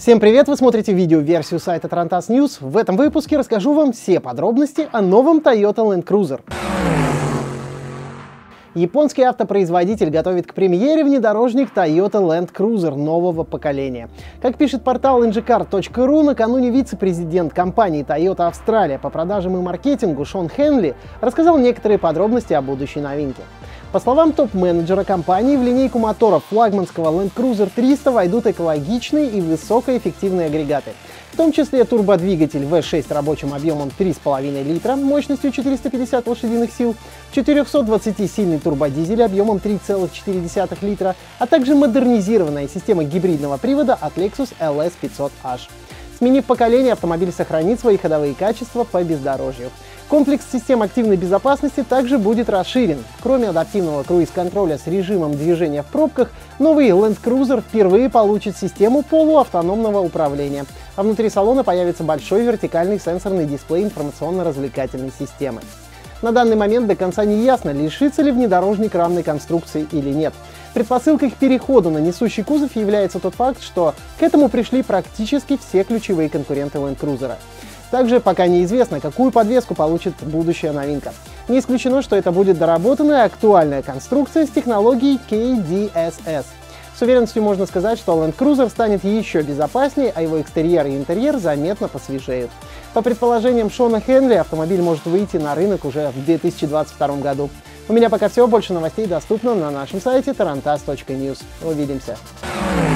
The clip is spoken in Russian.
Всем привет! Вы смотрите видео-версию сайта Tarantas News. В этом выпуске расскажу вам все подробности о новом Toyota Land Cruiser. Японский автопроизводитель готовит к премьере внедорожник Toyota Land Cruiser нового поколения. Как пишет портал ngcar.ru, накануне вице-президент компании Toyota Австралия по продажам и маркетингу Шон Хенли рассказал некоторые подробности о будущей новинке. По словам топ-менеджера компании, в линейку моторов флагманского Land Cruiser 300 войдут экологичные и высокоэффективные агрегаты, в том числе турбодвигатель V6 рабочим объемом 3,5 литра, мощностью 450 лошадиных сил, 420-сильный турбодизель объемом 3,4 литра, а также модернизированная система гибридного привода от Lexus LS500H. Сменив поколение, автомобиль сохранит свои ходовые качества по бездорожью. Комплекс систем активной безопасности также будет расширен. Кроме адаптивного круиз-контроля с режимом движения в пробках, новый Land Cruiser впервые получит систему полуавтономного управления, а внутри салона появится большой вертикальный сенсорный дисплей информационно-развлекательной системы. На данный момент до конца не ясно, лишится ли внедорожник рамной конструкции или нет. Предпосылкой к переходу на несущий кузов является тот факт, что к этому пришли практически все ключевые конкуренты Land Cruiser. Также пока неизвестно, какую подвеску получит будущая новинка. Не исключено, что это будет доработанная актуальная конструкция с технологией KDSS. С уверенностью можно сказать, что Land Cruiser станет еще безопаснее, а его экстерьер и интерьер заметно посвежеют. По предположениям Шона Хенли, автомобиль может выйти на рынок уже в 2022 году. У меня пока все, больше новостей доступно на нашем сайте tarantas.news. Увидимся!